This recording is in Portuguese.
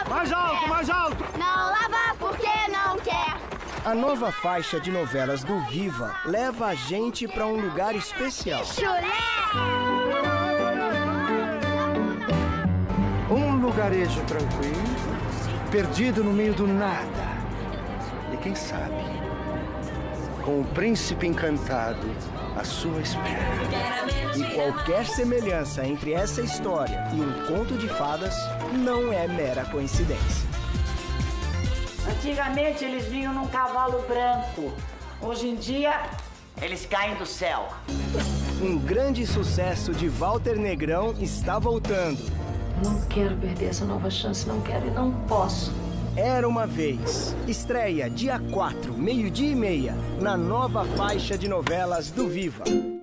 Mais alto, mais alto! Não lava porque não quer. A nova faixa de novelas do Viva leva a gente para um lugar especial. Chulé! Um lugarejo tranquilo, perdido no meio do nada. E quem sabe, com o príncipe encantado à sua espera. E qualquer semelhança entre essa história e um conto de fadas não é mera coincidência. Antigamente eles vinham num cavalo branco. Hoje em dia, eles caem do céu. Um grande sucesso de Walter Negrão está voltando. Não quero perder essa nova chance, não quero e não posso. Era uma vez. Estreia dia 4, 12:30, na nova faixa de novelas do Viva.